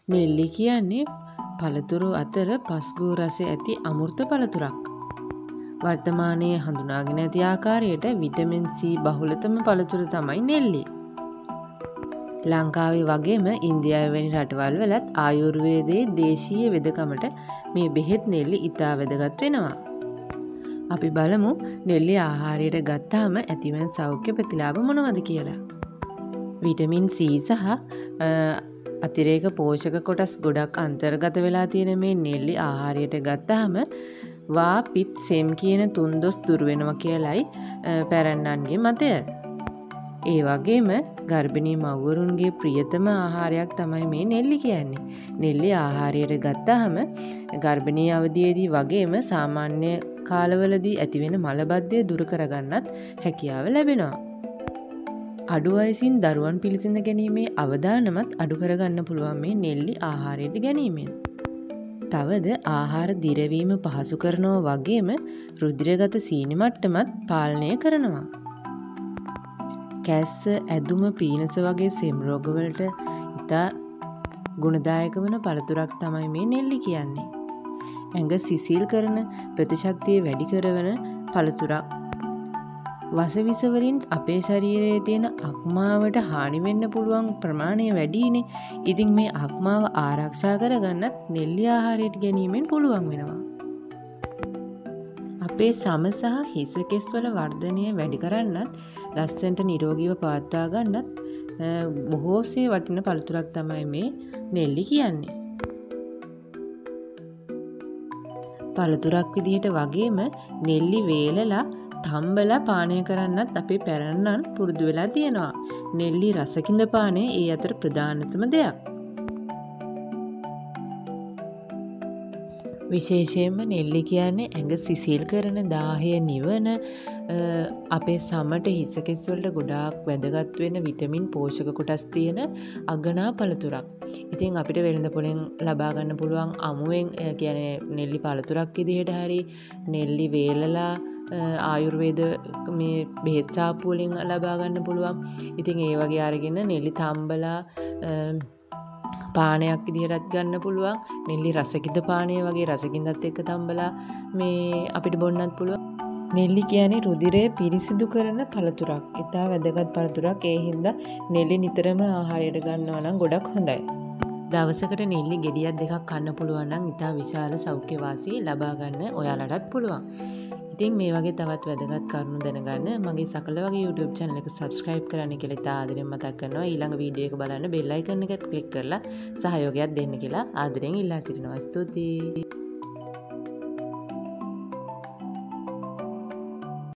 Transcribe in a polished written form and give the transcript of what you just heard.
නෙල්ලි කියන්නේ පළතුරු අතර පස්ගූ රස ඇති අමෘත පළතුරක්. වර්තමානයේ හඳුනාගෙන ඇති ආකාරයට විටමින් C බහුලතම පළතුර තමයි නෙල්ලි. ලංකාවේ වගේම ඉන්දියාව වැනි රටවල් වලත් ආයුර්වේදයේ දේශීය වෙදකමට මේ බෙහෙත් නෙල්ලි ඉතා වැදගත් වෙනවා. අපි බලමු නෙල්ලි ආහාරයට ගත්තාම ඇතිවන සෞඛ්‍ය ප්‍රතිලාභ මොනවද කියලා. විටමින් C සහ අතිරේක පෝෂක කොටස් ගොඩක් අන්තර්ගත වෙලා තියෙන මේ නෙල්ලි ආහාරයට ගත්තාම වා පිත් සෙම් කියන තුන්දොස් දුරු වෙනවා කියලයි පැරැන්නන්ගේ මතය. ඒ වගේම ගර්භිණී මව්වරුන්ගේ ප්‍රියතම ආහාරයක් තමයි මේ නෙල්ලි කියන්නේ. නෙල්ලි ආහාරයට ගත්තාම ගර්භිණී අවධියේදී වගේම සාමාන්‍ය කාලවලදී ඇතිවෙන මලබද්ධය දුරු කරගන්නත් හැකියාව ලැබෙනවා. අඩු වයසින් දරුවන් පිළිසිඳ ගැනීමේ අවදානමත් අඩු කරගන්න පුළුවන් මේ නෙල්ලි ආහාරයට ගැනීමෙන්. තවද ආහාර දිරවීම පහසු කරනවා වගේම රුධිරගත සීනි මට්ටමත් පාලනය කරනවා. කැස්ස, ඇදුම, පීනස වගේ සෙම් රෝගවලට ඉතා ගුණදායක වන පළතුරක් තමයි මේ නෙල්ලි කියන්නේ. ඇඟ සිසිල් කරන ප්‍රතිශක්තිය වැඩි කරවන පළතුරක්. වසවිස වලින් අපේ ශරීරයේ තියෙන අක්මාවට හානි වෙන්න පුළුවන් ප්‍රමාණය වැඩිනේ. ඉතින් මේ අක්මාව ආරක්ෂා කරගන්නත් නෙල්ලි ආහාරයට ගැනීමෙන් පුළුවන් වෙනවා. අපේ සම සහ හිස කෙස් වල වර්ධනය වැඩි කරන්නත් ලස්සනට නිරෝගීව පවත්වා ගන්නත් බොහෝසේ වටින පළතුරක් තමයි මේ නෙල්ලි කියන්නේ. පළතුරක් විදිහට වගේම නෙල්ලි වේලලා තම්බලා පානය කරන්නත් අපේ පැරණන් පුරුදු වෙලා තියෙනවා. නෙල්ලි රසකින්ද පානය ඒ අතර ප්‍රධානතම දෙයක්. විශේෂයෙන්ම නෙල්ලි කියන්නේ ඇඟ සිසිල් කරන, දාහය නිවන, අපේ සමට හිස කෙස් වලට ගොඩාක් වැදගත් වෙන විටමින් පෝෂක කොටස් තියෙන අගනා පළතුරක්. ඉතින් අපිට වෙළඳ පොලෙන් ලබා ගන්න පුළුවන් අමුවෙන් කියන්නේ නෙල්ලි පළතුරක් විදිහට හරි නෙල්ලි වේලලා ආයුර්වේද මේ බෙහෙත් සාප්පු වලින් ලබා ගන්න පුළුවන්. ඉතින් ඒ වගේ අරගෙන නෙල්ලි තම්බලා පානයක් විදිහටත් ගන්න පුළුවන්. නෙල්ලි රසකින්ද පානය වගේ රසකින්දත් එක්ක තම්බලා මේ අපිට බොන්නත් පුළුවන්. නෙල්ලි කියන්නේ රුධිරය පිරිසිදු කරන පළතුරක්. ඉතා වැදගත් පළතුරක්. ඒ හින්දා නෙල්ලි නිතරම ආහාරයට ගන්නවා නම් ගොඩක් හොඳයි. දවසකට නෙල්ලි ගෙඩියක් දෙකක් කන්න පුළුවන් නම් ඉතා විශාල සෞඛ්‍ය වාසී ලබා ගන්න ඔයාලටත් පුළුවන්. ඉතින් මේ වගේ තවත් වැදගත් කරුණු දැනගන්න මගේ සකල වගේ YouTube channel එක subscribe කරන්න කියලා ඉතා ආදරෙන් මතක් කරනවා. ඊළඟ වීඩියෝ එක බලන්න bell icon එක click කරලා සහයෝගයක් දෙන්න කියලා ආදරෙන් ඉල්ලා සිටිනවා. ස්තුතියි.